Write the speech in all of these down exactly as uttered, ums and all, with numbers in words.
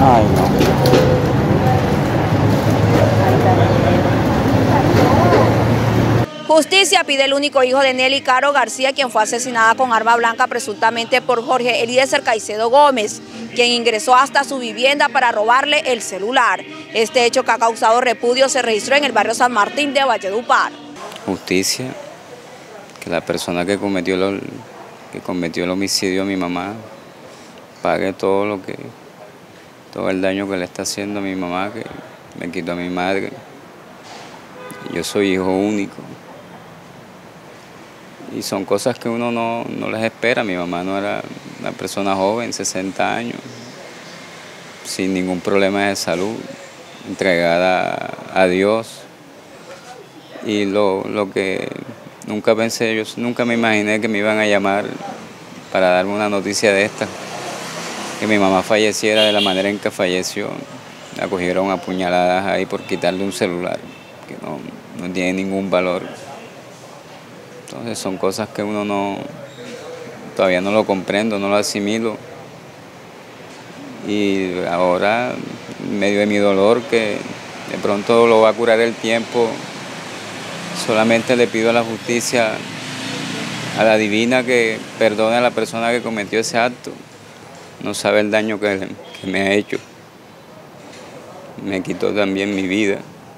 Ay, no. Justicia pide el único hijo de Nelly, Caro García, quien fue asesinada con arma blanca presuntamente por Jorge Eliezer Caicedo Gómez, quien ingresó hasta su vivienda para robarle el celular. Este hecho, que ha causado repudio, se registró en el barrio San Martín de Valledupar. Justicia, que la persona que cometió, lo, que cometió el homicidio a mi mamá pague todo lo que, todo el daño que le está haciendo a mi mamá, que me quitó a mi madre. Yo soy hijo único. Y son cosas que uno no, no les espera. Mi mamá no era una persona joven, sesenta años, sin ningún problema de salud, entregada a Dios. Y lo, lo que nunca pensé, yo nunca me imaginé que me iban a llamar para darme una noticia de esta, que mi mamá falleciera de la manera en que falleció. La cogieron a puñaladas ahí por quitarle un celular, que no, no tiene ningún valor. Entonces son cosas que uno no, todavía no lo comprendo, no lo asimilo. Y ahora, en medio de mi dolor, que de pronto lo va a curar el tiempo, solamente le pido a la justicia, a la divina, que perdone a la persona que cometió ese acto. No sabe el daño que, que me ha hecho. Me quitó también mi vida.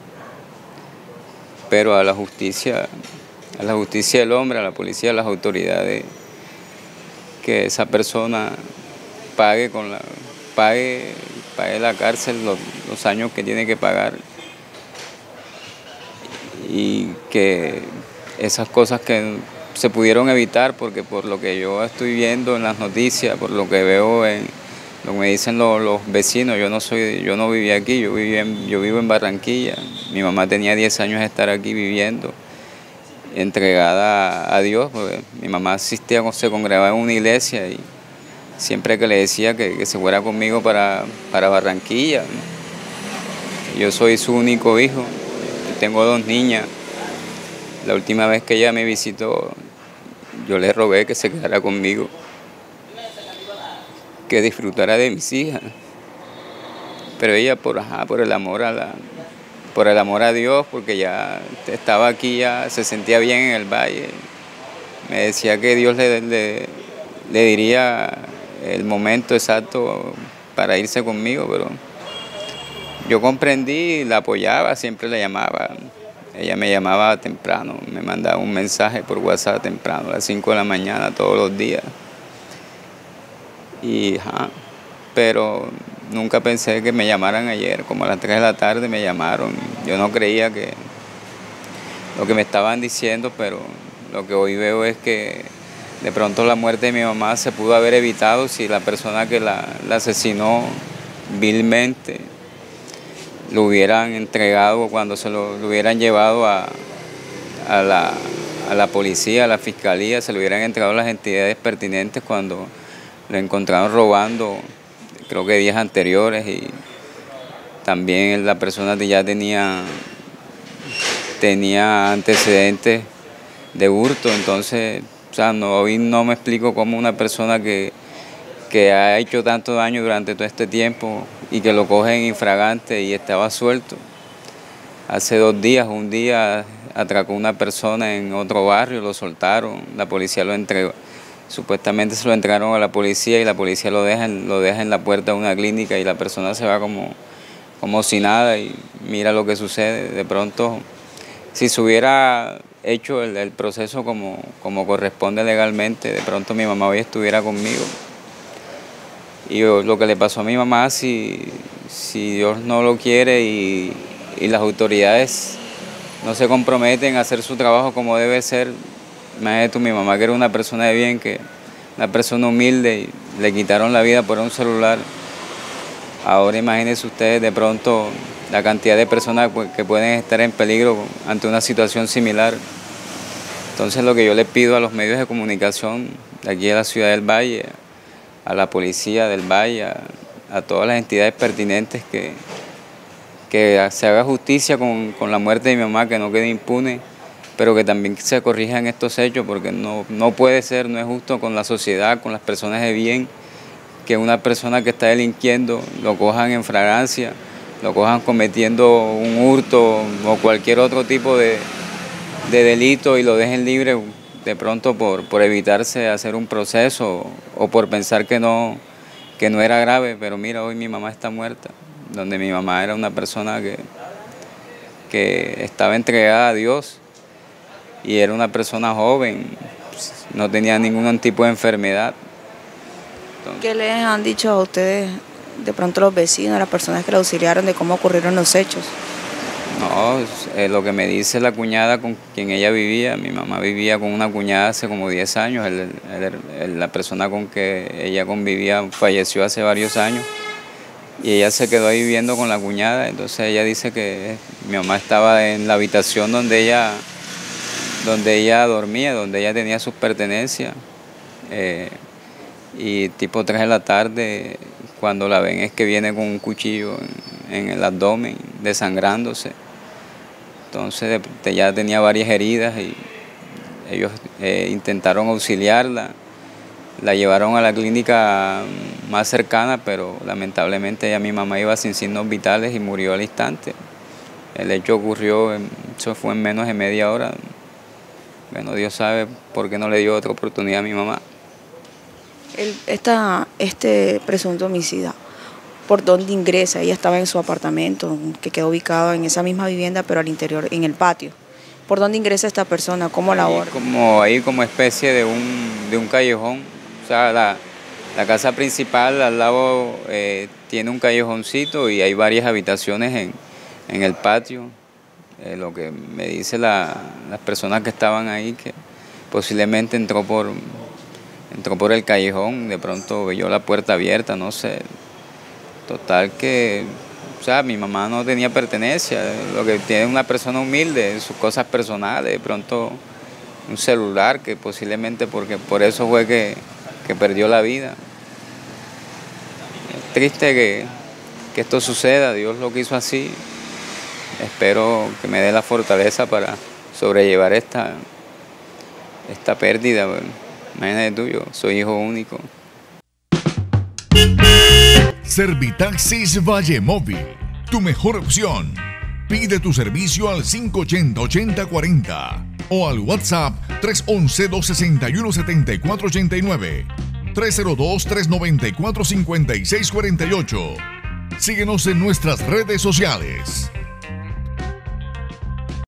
Pero a la justicia, a la justicia del hombre, a la policía, a las autoridades, que esa persona pague con la, pague, pague la cárcel los, los años que tiene que pagar, y que esas cosas que se pudieron evitar, porque por lo que yo estoy viendo en las noticias, por lo que veo en lo que me dicen los, los vecinos, yo no soy, yo no vivía aquí, yo viví en, yo vivo en Barranquilla. Mi mamá tenía diez años de estar aquí viviendo, entregada a Dios, porque mi mamá asistía, se congregaba en una iglesia, y siempre que le decía que, que se fuera conmigo para, para Barranquilla, ¿no? Yo soy su único hijo, tengo dos niñas. La última vez que ella me visitó, yo le rogué que se quedara conmigo, que disfrutara de mis hijas. Pero ella, por, ajá, por el amor a la, por el amor a Dios, porque ya estaba aquí, ya se sentía bien en el valle, me decía que Dios le, le, le diría el momento exacto para irse conmigo, pero yo comprendí, la apoyaba, siempre la llamaba. Ella me llamaba temprano, me mandaba un mensaje por WhatsApp temprano, a las cinco de la mañana, todos los días. Y, ajá, pero nunca pensé que me llamaran ayer, como a las tres de la tarde me llamaron. Yo no creía que lo que me estaban diciendo, pero lo que hoy veo es que de pronto la muerte de mi mamá se pudo haber evitado si la persona que la, la asesinó vilmente lo hubieran entregado, cuando se lo, lo hubieran llevado a, a, la, a la policía, a la fiscalía, se lo hubieran entregado a las entidades pertinentes cuando lo encontraron robando, creo que días anteriores, y también la persona ya tenía, tenía antecedentes de hurto. Entonces, o sea, no, hoy no me explico cómo una persona que, que ha hecho tanto daño durante todo este tiempo y que lo cogen infragante y estaba suelto. Hace dos días, un día atracó una persona en otro barrio, lo soltaron, la policía lo entregó. Supuestamente se lo entregaron a la policía y la policía lo deja, lo deja en la puerta de una clínica y la persona se va como, como si nada, y mira lo que sucede. De pronto, si se hubiera hecho el, el proceso como, como corresponde legalmente, de pronto mi mamá hoy estuviera conmigo. Y yo, lo que le pasó a mi mamá, si, si Dios no lo quiere y, y las autoridades no se comprometen a hacer su trabajo como debe ser, imagínate tú, mi mamá, que era una persona de bien, que una persona humilde, y le quitaron la vida por un celular. Ahora imagínense ustedes de pronto la cantidad de personas que pueden estar en peligro ante una situación similar. Entonces lo que yo le pido a los medios de comunicación de aquí de la ciudad del Valle, a la policía del Valle, a, a todas las entidades pertinentes, que, que se haga justicia con, con la muerte de mi mamá, que no quede impune, pero que también se corrijan estos hechos, porque no, no puede ser, no es justo con la sociedad, con las personas de bien, que una persona que está delinquiendo lo cojan en fragancia, lo cojan cometiendo un hurto o cualquier otro tipo de, de delito y lo dejen libre de pronto por, por evitarse hacer un proceso o por pensar que no, que no era grave. Pero mira, hoy mi mamá está muerta, donde mi mamá era una persona que, que estaba entregada a Dios y era una persona joven, no tenía ningún tipo de enfermedad. Entonces, ¿qué les han dicho a ustedes, de pronto los vecinos, las personas que la auxiliaron, de cómo ocurrieron los hechos? No, eh, lo que me dice la cuñada con quien ella vivía, mi mamá vivía con una cuñada hace como diez años, el, el, el, la persona con que ella convivía falleció hace varios años y ella se quedó ahí viviendo con la cuñada. Entonces ella dice que mi mamá estaba en la habitación donde ella, donde ella dormía, donde ella tenía sus pertenencias, eh, y tipo tres de la tarde, cuando la ven es que viene con un cuchillo en, en el abdomen, desangrándose. Entonces ya tenía varias heridas y ellos eh, intentaron auxiliarla, la llevaron a la clínica más cercana, pero lamentablemente ya mi mamá iba sin signos vitales y murió al instante. El hecho ocurrió, en, eso fue en menos de media hora. Bueno, Dios sabe por qué no le dio otra oportunidad a mi mamá. El, esta, este presunto homicida, ¿por dónde ingresa? Ella estaba en su apartamento, que quedó ubicado en esa misma vivienda, pero al interior, en el patio. ¿Por dónde ingresa esta persona? ¿Cómo la aborda? Como ahí como especie de un, de un callejón. O sea, la, la casa principal al lado eh, tiene un callejoncito y hay varias habitaciones en, en el patio. Eh, lo que me dice la, las personas que estaban ahí, que posiblemente entró por... Entró por el callejón, de pronto vio la puerta abierta, no sé. Total que, o sea, mi mamá no tenía pertenencia, lo que tiene una persona humilde, sus cosas personales, de pronto un celular, que posiblemente porque por eso fue que, que perdió la vida. Es triste que, que esto suceda, Dios lo quiso así. Espero que me dé la fortaleza para sobrellevar esta, esta pérdida. Imagínate tú, yo soy hijo único. Servitaxis Valle Móvil, tu mejor opción. Pide tu servicio al cinco ochenta, ochenta cuarenta o al WhatsApp tres once, dos sesenta y uno, setenta y cuatro ochenta y nueve, tres cero dos, tres noventa y cuatro, cincuenta y seis cuarenta y ocho. Síguenos en nuestras redes sociales.